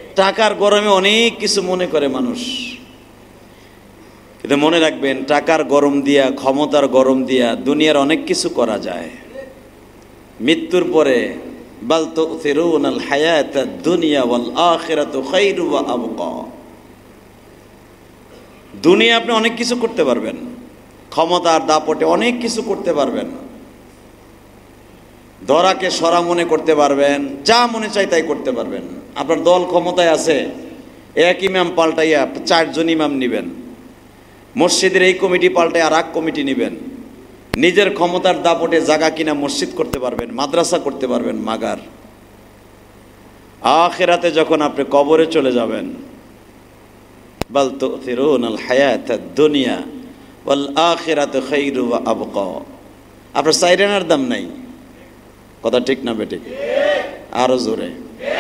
টাকার গরমে অনেক কিছু মনে করে মানুষ, কিন্তু মনে রাখবেন টাকার গরম দিয়া, ক্ষমতার গরম দিয়া দুনিয়ার অনেক কিছু করা যায়। মৃত্যুর পরে বাল তুসিরুনাল হায়াতাদ দুনিয়া ওয়াল আখিরাতু খায়রু ওয়া আবকা। দুনিয়া আপনি অনেক কিছু করতে পারবেন, ক্ষমতার দাপটে অনেক কিছু করতে পারবেন, ধরাকে সরা মনে করতে পারবেন, যা মনে চাই তাই করতে পারবেন। আপনার দল ক্ষমতায় আছে, এক ইমাম পাল্টাইয়া 4 জন ইমাম নিবেন, মসজিদের এই কমিটি পাল্টায় আর এক কমিটি নিবেন, নিজের ক্ষমতার দাপটে জায়গা কিনা মসজিদ করতে পারবেন, মাদ্রাসা করতে পারবেন, মাগার আখিরাতে যখন আপনি কবরে চলে যাবেন, বাল তুসিরুনাল হায়াতাদ দুনিয়া ওয়াল আখিরাতু খায়রু ওয়া আবকা। আপনার সাইরেনার দাম নাই, কথা ঠিক না বেঠিক? আরো জোরে।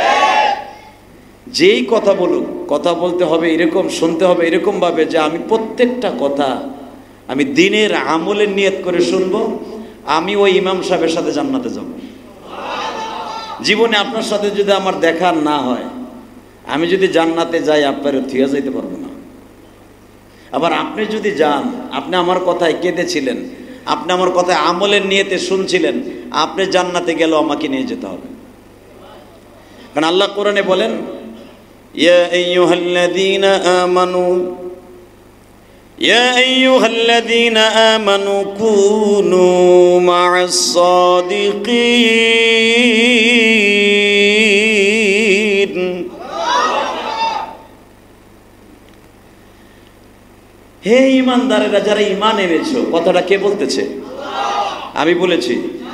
যেই কথা বলুক, কথা বলতে হবে এরকম, শুনতে হবে এরকম ভাবে যে আমি প্রত্যেকটা কথা আমি দিনের আমলের নিয়ত করে শুনবো, আমি ওই ইমাম সাহেবের সাথে জান্নাতে যাব। জীবনে আপনার সাথে যদি আমার দেখা না হয়, আমি যদি জান্নাতে যাই আপনারও থিয়া যাইতে পারবো না। আবার আপনি যদি যান, আপনি আমার কথায় কেঁদেছিলেন, আপনি আমার কথায় আমলের নিয়তে শুনছিলেন, আপনি জান্নাতে গেলেও আমাকে নিয়ে যেতে হবে। কারণ আল্লাহ কোরআনে বলেন, ইয়া আইয়ুহাল্লাযীনা আমানু ইয়া আইয়ুহাল্লাযীনা আমানু কুনু মা'আস সাদিকিন। হে ঈমানদারেরা, যারা ঈমান এনেছো, কথাটা কে বলতেছে? আমি বলেছি।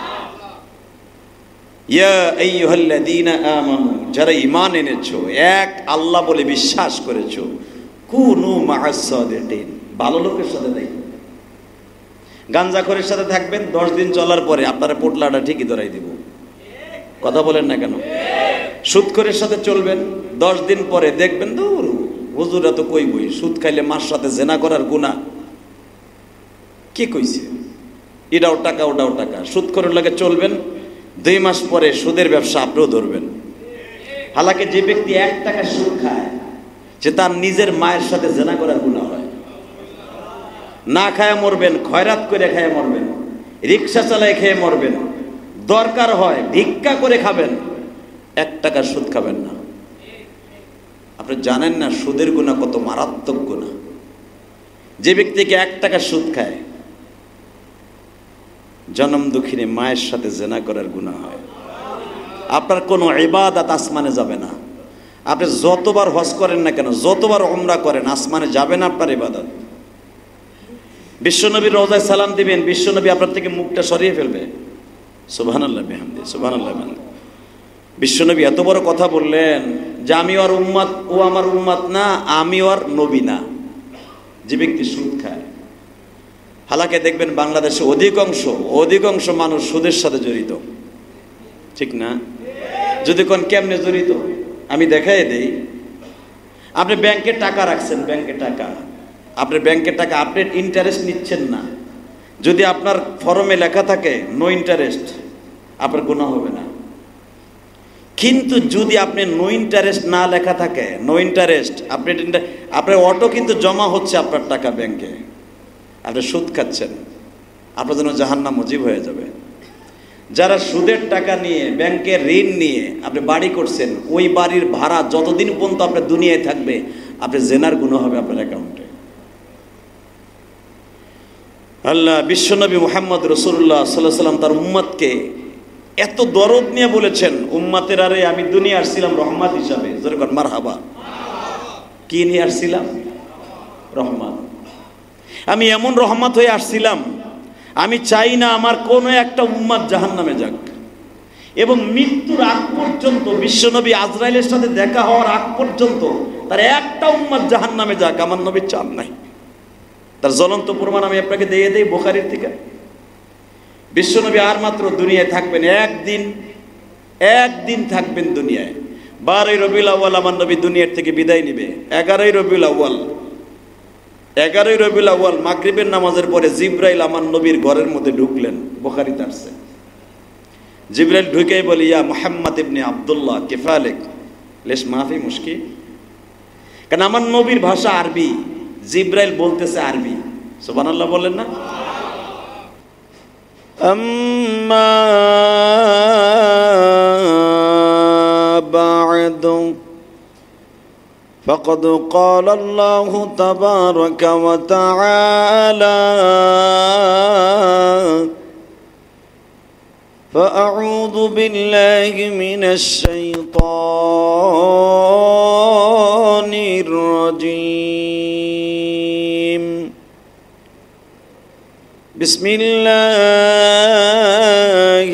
ইয়া আইয়ুহাল্লাযীনা আমানু, যারা ঈমান এনেছো, এক আল্লাহ বলে বিশ্বাস করেছো, কুনু মা'আস সাদিকিন, ভালো লোকের সাথে থাকবেন। গাঞ্জাখোরের সাথে থাকবেন, 10 দিন চলার পরে আপনারা পোটলাটা ঠিকই ধরাই দিব। কথা বলেন না কেন? সুদখোরের সাথে চলবেন, 10 দিন পরে দেখবেন দূর হুজুরা তো কইবই, সুদ খাইলে মার সাথে জেনা করার গুনাহ কি কইছে, এটাও টাকা ওটাও টাকা। সুদখোরের লাগে চলবেন, 2 মাস পরে সুদের ব্যবসা আপনিও ধরবেন। হালাকে যে ব্যক্তি 1 টাকা সুদ খায়, যে তার নিজের মায়ের সাথে জেনা করার গুনাহ হয়। না খায়া মরবেন, খয়রাত করে খায়া মরবেন, রিক্সা চালায় খেয়ে মরবেন, দরকার হয় ভিক্ষা করে খাবেন, 1 টাকা সুদ খাবেন না। আপনি জানেন না সুদের গুনাহ কত মারাত্মক গুনাহ। যে ব্যক্তিকে 1 টাকা সুদ খায়, জনম দুঃখিনী মায়ের সাথে জেনা করার গুনাহ হয়। আপনার কোনো ইবাদত আসমানে যাবে না। আপনি যতবার হজ করেন না কেন, যতবার উমরা করেন, আসমানে যাবে না আপনার ইবাদত। বিশ্বনবীর রওজায় সালাম দিবেন, বিশ্বনবী আপনার থেকে মুখটা সরিয়ে ফেলবে। সুবহানাল্লাহ বিহামদি, সুবহানাল্লাহ বিহামদি। বিশ্বনবী এত বড় কথা বললেন যে আমি ওর উম্মত, ও আমার উম্মত না, আমি ওর নবী না, যে ব্যক্তি সুদ খায়। হালাকে দেখবেন বাংলাদেশে অধিকাংশ মানুষ সুদের সাথে জড়িত, ঠিক না? যদি কোন কেমনে জড়িত আমি দেখাই দেই। আপনি ব্যাংকে টাকা রাখছেন, ব্যাংকে টাকা, আপনি ব্যাংকের টাকা আপনি ইন্টারেস্ট নিচ্ছেন না। যদি আপনার ফর্মে লেখা থাকে নো ইন্টারেস্ট, আপনার গুনাহ হবে না। কিন্তু যদি আপনি নো ইন্টারেস্ট না লেখা থাকে, নো ইন্টারেস্ট, আপনার অটো কিন্তু জমা হচ্ছে আপনার টাকা ব্যাংকে, আপনি সুদ খাচ্ছেন, আপনার জন্য জাহান্নাম ওয়াজিব হয়ে যাবে। যারা সুদের টাকা নিয়ে, ব্যাংকের ঋণ নিয়ে আপনি বাড়ি করছেন, ওই বাড়ির ভাড়া যতদিন পর্যন্ত আপনার দুনিয়ায় থাকবে, আপনি জেনার গুনাহ হবে আপনার অ্যাকাউন্টে। আল্লাহ বিশ্বনবী মুহাম্মদ রাসূলুল্লাহ সাল্লাল্লাহু আলাইহি ওয়াসাল্লাম তার উম্মতকে এত দরদ নিয়ে বলেছেন, উম্মতের আরে আমি দুনিয়া আসছিলাম রহমত হিসাবে। জোরে কর মারহাবা। কি নিয়ে আসছিলাম? রহমত। আমি এমন রহমত হয়ে আসছিলাম, আমি চাই না আমার কোনো একটা উম্মত জাহান্নামে যাক। এবং মৃত্যুর আগ পর্যন্ত, বিশ্বনবী আজরাইলের সাথে দেখা হওয়ার আগ পর্যন্ত তার একটা উম্মত জাহান্নামে যাক, আমার নবী চান নাই। তার জ্বলন্ত প্রমাণ আমি আপনাকে দিয়ে দেই বুখারীর থেকে। বিশ্বনবী আর মাত্র দুনিয়ায় থাকবেন একদিন থাকবেন দুনিয়ায়। 12 রবিউল আউয়াল আমার নবী দুনিয়ার থেকে বিদায় নিবে। 11 রবিউল আউয়াল মাগরিবের নামাজের পরে জিবরাইল আমার নবীর ঘরের মধ্যে ঢুকলেন, বুখারীতে আসছে। জিবরাইল ঢুকেই বলে, ইয়া মুহাম্মদ ইবনে আব্দুল্লাহ কিফা আলাইক, লেশ মাফি মুশকিল, কারণ আমার নবীর ভাষা আরবি, জিব্রাইল বলতেছে আরবি। সুবহানাল্লাহ বলেন না? আম্মা বা'দু فقد قال الله تبارك وتعالى فأعوذ بالله من الشيطان الرجيم بسم الله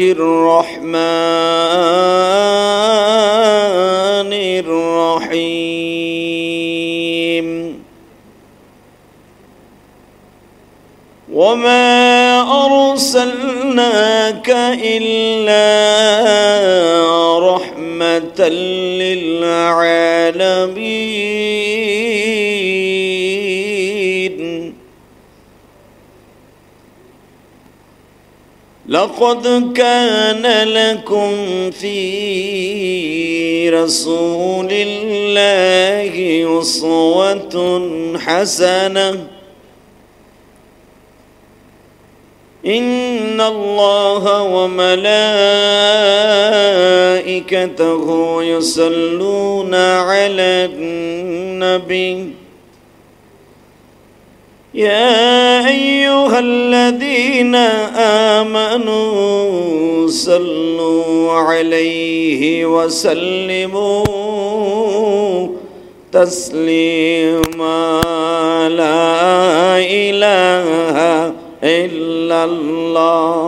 الرحمن الرحيم وما أرسلناك إلا رحمة للعالمين لقد كان لكم في رسول الله أسوة حسنة إن الله وملائكته يصلون على النبي يا أيها الذين آمنوا صلوا عليه وسلموا تسليما لا إله إلا الله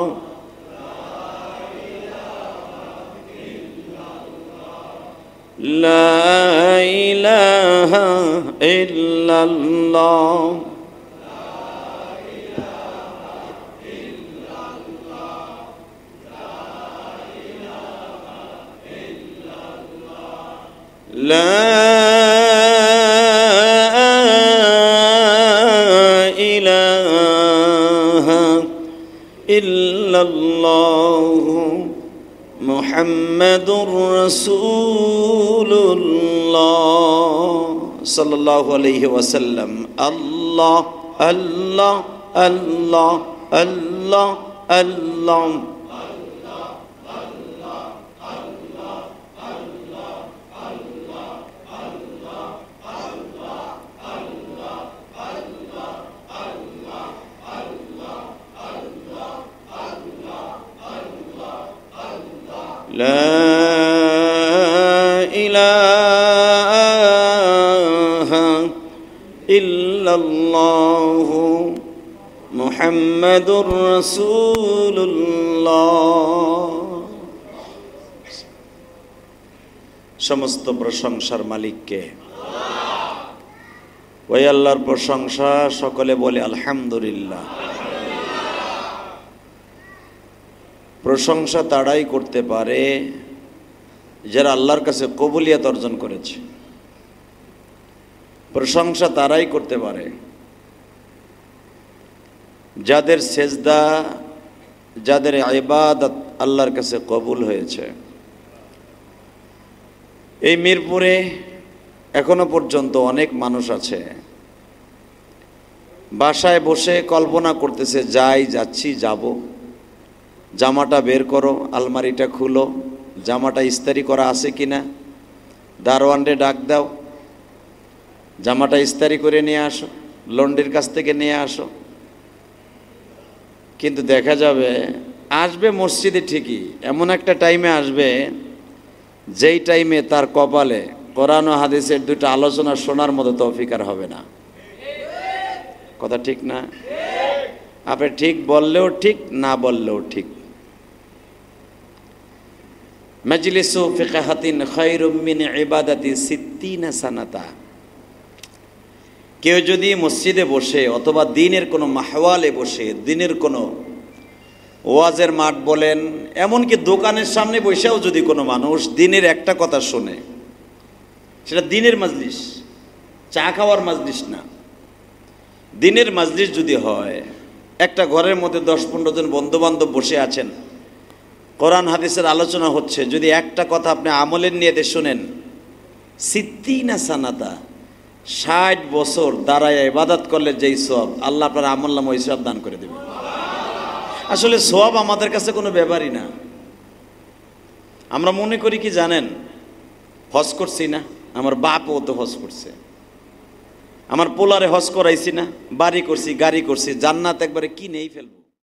لا إله إلا الله لا إله إلا الله محمد رسول الله صلى الله عليه وسلم الله الله الله الله الله لا إله إلا الله محمد رسول الله সমস্ত প্রশংসার মালিককে ওই আল্লাহর প্রশংসা সকলে বলে আলহামদুলিল্লাহ। প্রশংসা তারাই করতে পারে যারা আল্লাহর কাছে কবুলিয়ত অর্জন করেছে। প্রশংসা তারাই করতে পারে যাদের সেজদা, যাদের ইবাদত আল্লাহর কাছে কবুল হয়েছে। এই মিরপুরে এখনো পর্যন্ত অনেক মানুষ আছে বাসায় বসে কল্পনা করতেছে, যাচ্ছি যাব, জামাটা বের করো, আলমারিটা খুলো, জামাটা ইস্তারি করা আছে কিনা, দারোয়ানরে ডাক দাও, জামাটা ইস্তারি করে নিয়ে আসো, লন্ড্রির কাছ থেকে নিয়ে আসো। কিন্তু দেখা যাবে আসবে মসজিদে ঠিকই, এমন একটা টাইমে আসবে যেই টাইমে তার কপালে কোরআন ও হাদিসের দুটো আলোচনা শোনার মতো তৌফিক আর হবে না। কথা ঠিক না? আপনি ঠিক বললেও ঠিক, না বললেও ঠিক। মাজলিসু ফিকহাতিন খায়রুম মিন ইবাদাতি সিত্তিনা সানাতা। কেউ যদি মসজিদে বসে অথবা দিনের কোনো মাহওয়ালে বসে, দিনের কোনো ওয়াজের মাঠ বলেন, এমনকি দোকানের সামনে বসেও যদি কোনো মানুষ দিনের একটা কথা শোনে, সেটা দিনের মাজলিস, চা খাওয়ার মাজলিস না, দিনের মাজলিস যদি হয়, একটা ঘরের মধ্যে 10-15 জন বন্ধুবান্ধব বসে আছেন, কোরআন হাদিসের আলোচনা হচ্ছে, যদি একটা কথা আপনি আমলের নিয়তে শুনেন, সিত্তিনা সানাতা, 60 বছর দাঁড়ায় ইবাদত করলে যেই সওয়াব, আল্লাহ আপনার আমল নামায় ওই সওয়াব দান করে দেবে। আসলে সওয়াব আমাদের কাছে কোনো ব্যাপারই না। আমরা মনে করি কি জানেন, হজ করছি না, আমার বাপও তো হজ করছে, আমার পোলারে হজ করাইছি না, বাড়ি করছি, গাড়ি করছি, জান্নাত একবারে কিনেই ফেলবো।